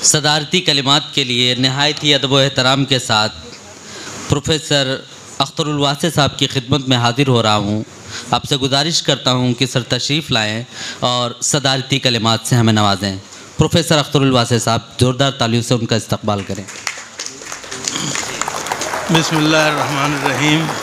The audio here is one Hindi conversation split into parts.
सदारती कलिमात के लिए नहायत ही अदब व एहतराम के साथ प्रोफेसर अख्तरुल वासे साहब की खिदमत में हाज़िर हो रहा हूँ। आपसे गुजारिश करता हूँ कि सर तशरीफ़ लाएँ और सदारती कलिमात से हमें नवाजें। प्रोफेसर अख्तरुल वासे साहब ज़ोरदार तालियों से उनका इस्तकबाल करें। बिस्मिल्लाहिर्रहमानिर्रहीम।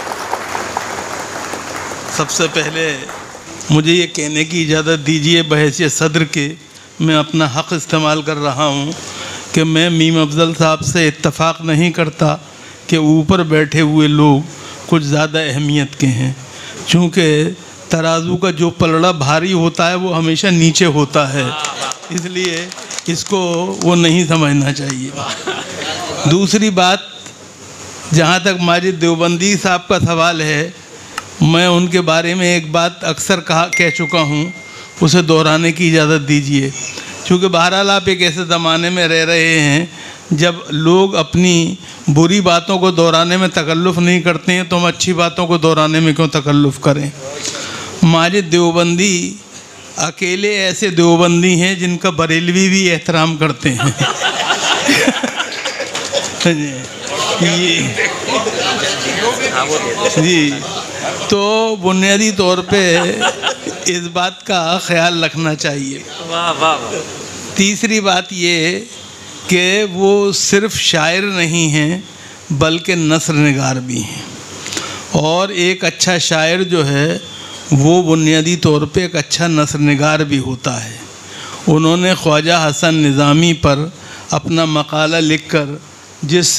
सबसे पहले मुझे ये कहने की इजाज़त दीजिए बहैसियत सदर के मैं अपना हक़ इस्तेमाल कर रहा हूँ कि मैं मीम अफजल साहब से इत्तफ़ाक़ नहीं करता कि ऊपर बैठे हुए लोग कुछ ज़्यादा अहमियत के हैं, चूँकि तराजू का जो पलड़ा भारी होता है वो हमेशा नीचे होता है, इसलिए इसको वो नहीं समझना चाहिए। दूसरी बात, जहाँ तक माजिद देवबंदी साहब का सवाल है, मैं उनके बारे में एक बात अक्सर कह चुका हूँ, उसे दोहराने की इजाज़त दीजिए। क्योंकि बहरहाल आप एक ऐसे ज़माने में रह रहे हैं जब लोग अपनी बुरी बातों को दोहराने में तकल्लुफ़ नहीं करते हैं, तो हम अच्छी बातों को दोहराने में क्यों तकल्लुफ़ करें। माजिद देवबंदी अकेले ऐसे देवबंदी हैं जिनका बरेलवी भी एहतराम करते हैं। जी, तो बुनियादी तौर पे इस बात का ख्याल रखना चाहिए। वाह वाह वाह। तीसरी बात ये कि वो सिर्फ शायर नहीं हैं बल्कि नस्र निगार भी हैं, और एक अच्छा शायर जो है वो बुनियादी तौर पे एक अच्छा नस्र निगार भी होता है। उन्होंने ख्वाजा हसन निज़ामी पर अपना मकाला लिखकर जिस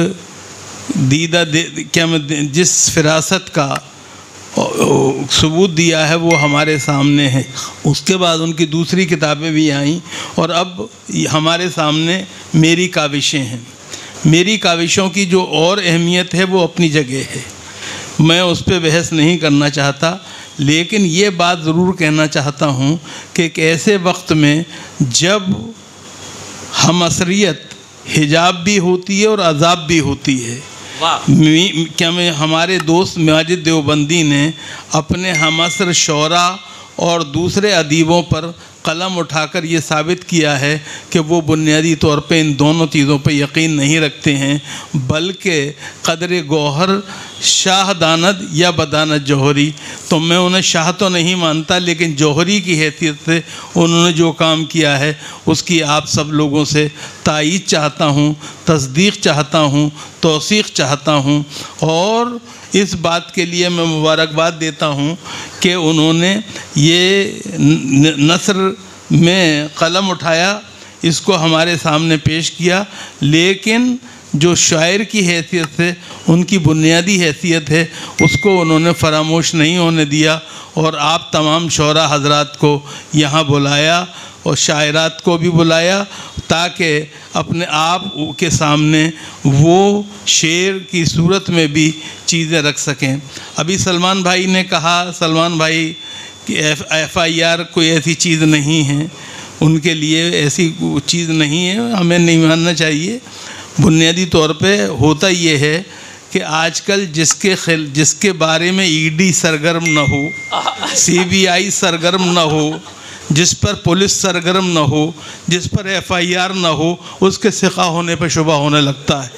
जिस फिरासत का सबूत दिया है वो हमारे सामने है। उसके बाद उनकी दूसरी किताबें भी आईं और अब हमारे सामने मेरी काविशें हैं। मेरी काविशों की जो और अहमियत है वो अपनी जगह है, मैं उस पर बहस नहीं करना चाहता, लेकिन ये बात ज़रूर कहना चाहता हूँ कि एक ऐसे वक्त में जब हम असरियत हिजाब भी होती है और अजाब भी होती है, क्या मैं हमारे दोस्त माजिद देवबंदी ने अपने हमअसर शोरा और दूसरे अदीबों पर कलम उठाकर ये साबित किया है कि वो बुनियादी तौर पे इन दोनों चीज़ों पे यकीन नहीं रखते हैं, बल्कि क़द्र गौहर शाह दानद या बदानत जौहरी। तो मैं उन्हें शाह तो नहीं मानता, लेकिन जौहरी की हैसियत से उन्होंने जो काम किया है उसकी आप सब लोगों से तायीद चाहता हूँ, तस्दीक़ चाहता हूँ, तौसीक़ चाहता हूँ, और इस बात के लिए मैं मुबारकबाद देता हूँ कि उन्होंने ये नस्र में कलम उठाया, इसको हमारे सामने पेश किया, लेकिन जो शायर की हैसियत से उनकी बुनियादी हैसियत है उसको उन्होंने फरामोश नहीं होने दिया, और आप तमाम शोरा हजरात को यहाँ बुलाया और शायरात को भी बुलाया ताकि अपने आप के सामने वो शेर की सूरत में भी चीज़ें रख सकें। अभी सलमान भाई ने कहा, सलमान भाई कि FIR कोई ऐसी चीज़ नहीं है, उनके लिए ऐसी चीज़ नहीं है, हमें नहीं मानना चाहिए। बुनियादी तौर पे होता ये है कि आजकल जिसके बारे में ED सरगर्म न हो, CBI सरगर्म न हो, जिस पर पुलिस सरगर्म न हो, जिस पर FIR न हो, उसके सिक़ा होने पर शुबा होने लगता है।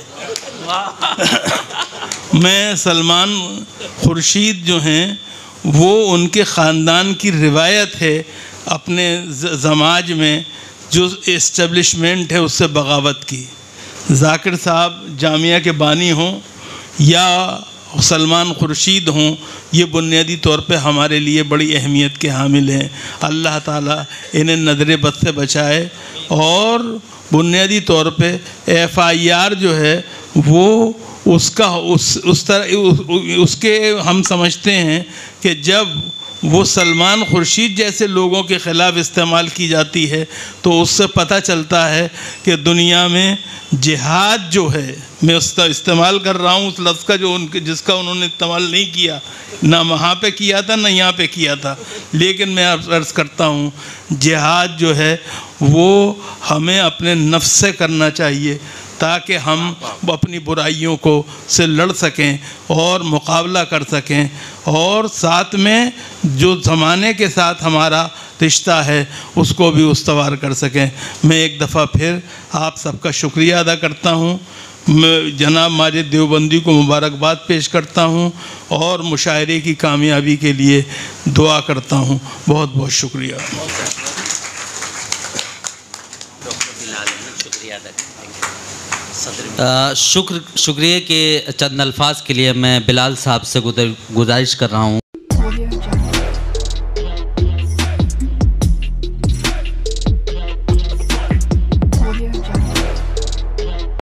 मैं सलमान खुर्शीद जो हैं वो उनके ख़ानदान की रिवायत है अपने समाज में जो इस्टेब्लिशमेंट है उससे बगावत की। ज़ाकिर साहब जामिया के बानी हों या सलमान खुर्शीद हों, ये बुनियादी तौर पे हमारे लिए बड़ी अहमियत के हामिल हैं। अल्लाह ताला इन्हें नज़र बद से बचाए, और बुनियादी तौर पे FIR जो है वो उसका उसके हम समझते हैं कि जब वो सलमान खुर्शीद जैसे लोगों के ख़िलाफ़ इस्तेमाल की जाती है तो उससे पता चलता है कि दुनिया में जिहाद जो है, मैं उसका इस्तेमाल कर रहा हूँ उस लफ्ज़ का जो जिसका उन्होंने इस्तेमाल नहीं किया, ना वहाँ पे किया था ना यहाँ पे किया था, लेकिन मैं अर्ज़ करता हूँ जिहाद जो है वो हमें अपने नफ्स से करना चाहिए, ताकि हम अपनी बुराइयों को से लड़ सकें और मुकाबला कर सकें, और साथ में जो ज़माने के साथ हमारा रिश्ता है उसको भी उस्तवार कर सकें। मैं एक दफ़ा फिर आप सबका शुक्रिया अदा करता हूँ। मैं जनाब माजिद देवबंदी को मुबारकबाद पेश करता हूँ और मुशायरे की कामयाबी के लिए दुआ करता हूँ। बहुत बहुत शुक्रिया। शुक्रिया के चंद अल्फाज के लिए मैं बिलाल साहब से गुजारिश कर रहा हूँ।